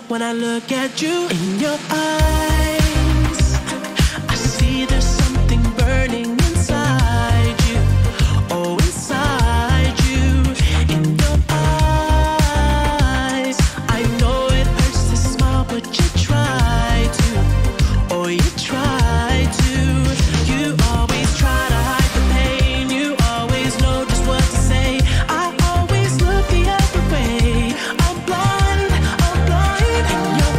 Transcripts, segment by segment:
when I look at you. In your eyes, I see there's something burning inside you. Oh, inside you. In your eyes, I know it hurts to smile, but you try to. Oh, you try to. You always try to hide the pain. You always know just what to say. I always look the other way. I'm blind, I'm blind. In your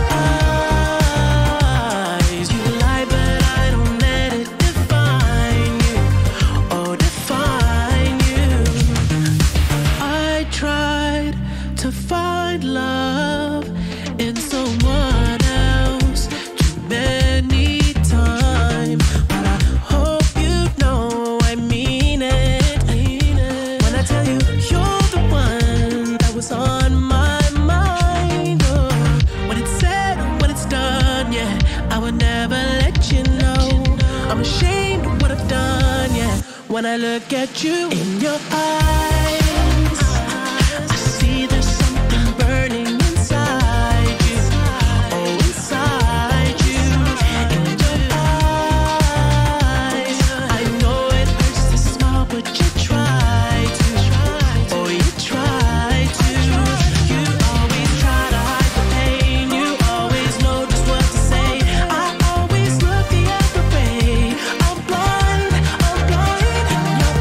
eyes, you lie, but I don't let it define you. Oh, define you. I tried to find love in someone else too many times, but I hope you know I mean it. When I tell you you're the one that was on my mind. Oh, when it's said, when it's done, yeah, I would never let you know. I'm ashamed of what I've done, yeah. When I look at you in your eyes, I see there's something burning inside you. Oh, inside you. In your eyes, I know it hurts to smile, but you try to. Oh, you try to. You always try to hide the pain. You always know just what to say. I always look the other way. I'm blind, I'm blind. In your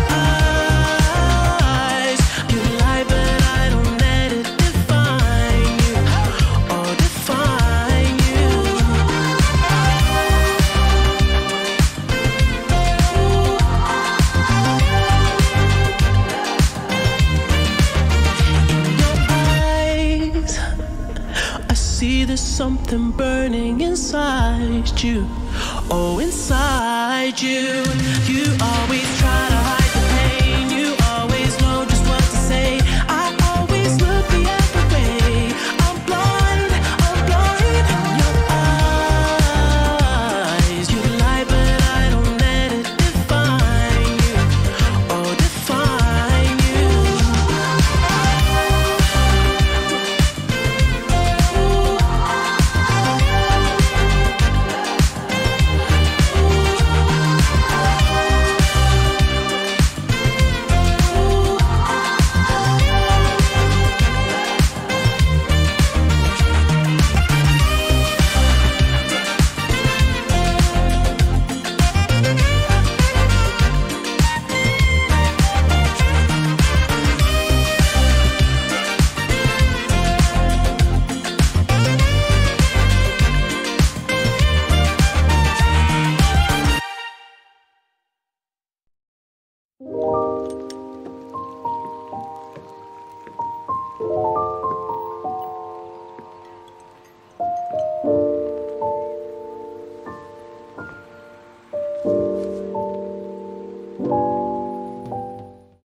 eyes, you lie, but I don't let it define you. Oh, define you. In your eyes, I see there's something burning inside you. Oh, inside you. You always try to hide